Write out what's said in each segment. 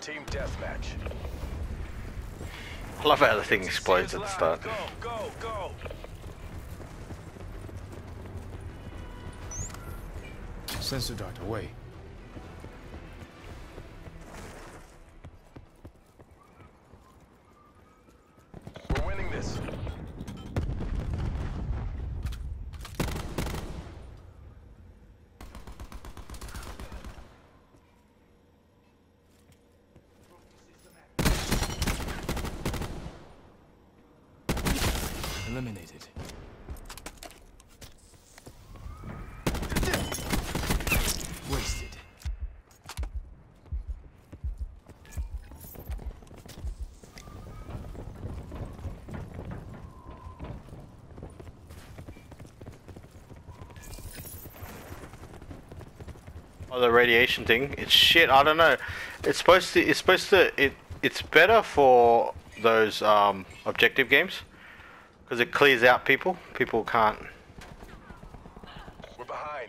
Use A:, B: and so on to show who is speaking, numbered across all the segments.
A: Team deathmatch.
B: I love how the thing explodes at the start.
A: Go, go, go!
C: Sensor dart away.
A: We're winning this.
C: Eliminated. Wasted.
B: Oh, the radiation thing. It's shit. I don't know. It's supposed to. It's better for those objective games because it clears out people. People can't.
A: We're behind.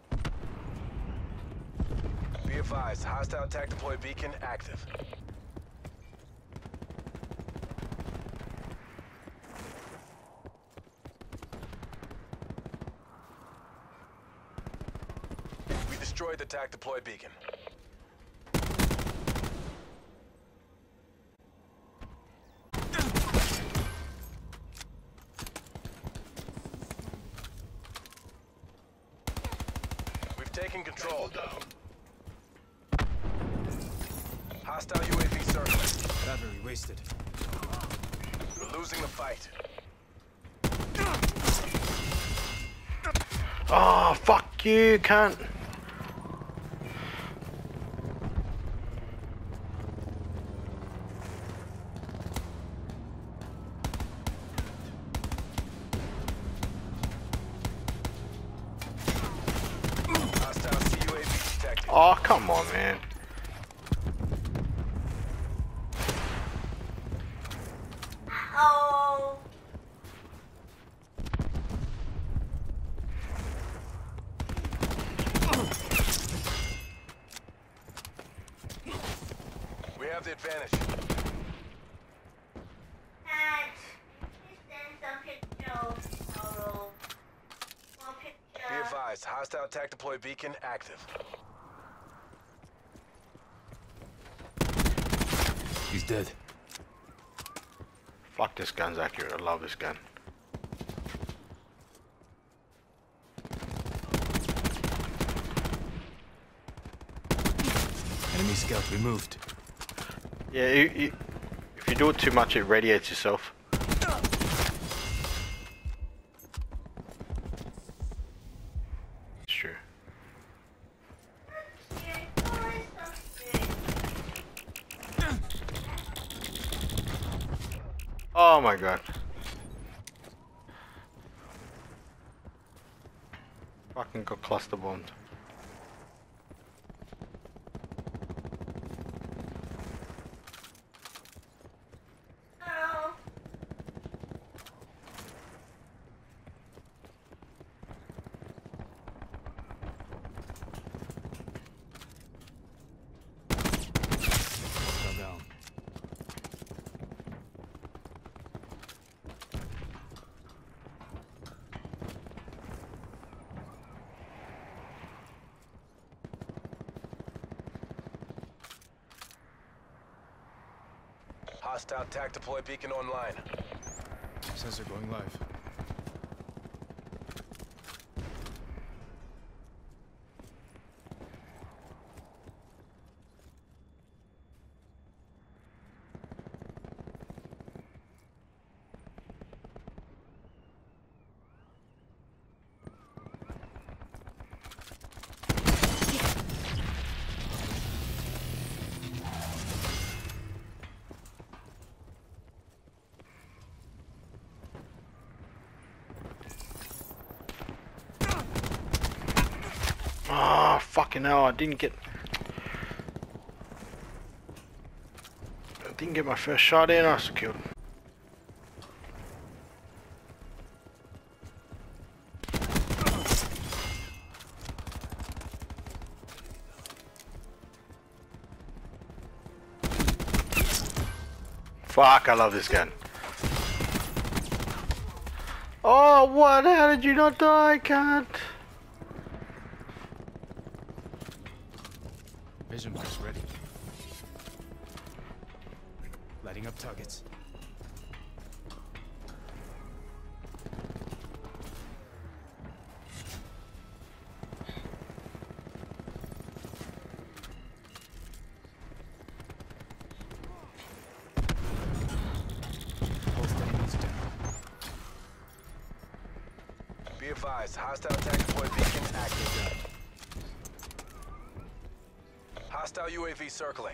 A: Be advised, hostile attack deploy beacon active. We destroyed the attack deploy beacon. We've taken control. Hostile UAV circling.
C: Battery wasted.
A: We're losing the fight.
B: Oh, fuck you, cunt.
A: Hostile CUAV detected.
B: Oh, come on, man.
D: Oh.
A: We have the advantage.
D: Dad, please send some pictures. Photo. One
A: Be
D: picture.
A: advised, hostile attack deploy beacon active.
C: He's dead.
B: Fuck, this gun's accurate. I love this gun.
C: Enemy scout removed.
B: Yeah, if you do it too much, it radiates yourself. It's true. Oh my god. Fucking got cluster bombed.
D: Oh.
C: Fell down.
A: Hostile attack deploy beacon online.
C: Sensor going live.
B: Oh, fucking hell, I didn't get my first shot in, I was killed. Fuck, I love this gun. Oh, what? How did you not die, cunt?
C: Vision box ready. Lighting up targets. Both enemies down.
A: Be advised, hostile attack deploy beacon active. Hostile UAV circling.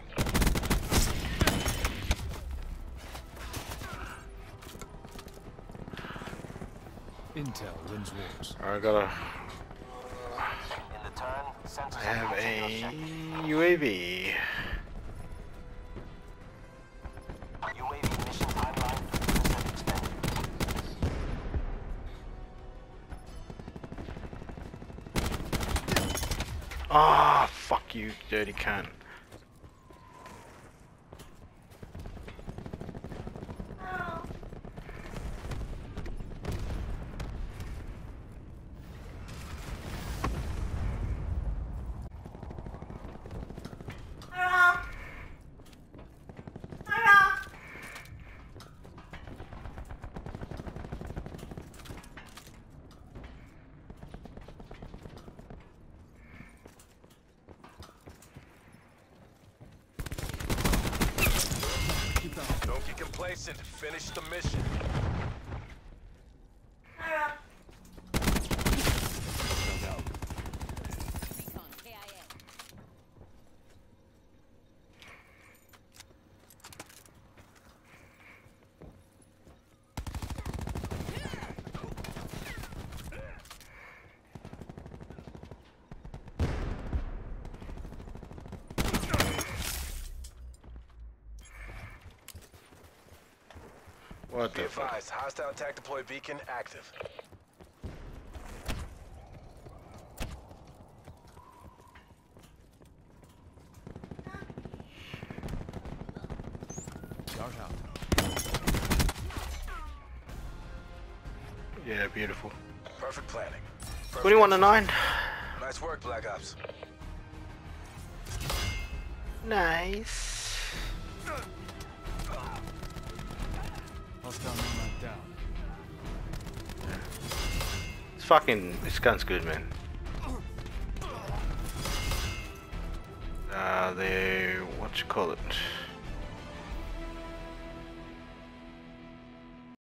C: Intel wins wars.
B: I gotta.
E: In the turn, sensors
B: I have
E: are
B: a
E: pulsing
B: UAV.
E: UAV mission timeline 2% extended.
B: Ah, fuck you, dirty cunt.
D: Oh. Hello. Hello.
A: Don't get complacent. Finish the mission.
D: Hello.
C: Dug out.
F: Recon KIA.
B: What
A: Be
B: the fuck?
A: advised, hostile attack deploy beacon active.
C: Dog out.
B: Yeah, beautiful.
A: Perfect planning. Perfect
B: 21 to 9.
A: Nice work, Black Ops.
B: Nice.
C: Hostile nomad down.
B: This gun's good, man. What you call it?